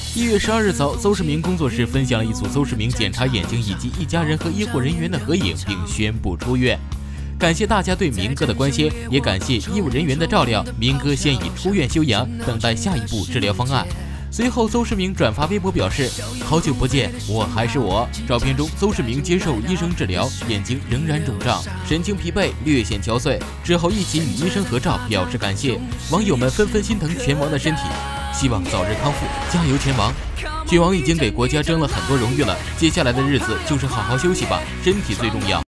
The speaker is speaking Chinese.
1月12日早，邹市明工作室分享了一组邹市明检查眼睛以及一家人和医护人员的合影，并宣布出院。感谢大家对明哥的关心，也感谢医务人员的照料。明哥现已出院休养，等待下一步治疗方案。随后，邹市明转发微博表示：“好久不见，我还是我。”照片中，邹市明接受医生治疗，眼睛仍然肿胀，神情疲惫，略显憔悴。之后一起与医生合照，表示感谢。网友们纷纷心疼拳王的身体，希望早日康复，加油拳王！拳王已经给国家争了很多荣誉了，接下来的日子就是好好休息吧，身体最重要。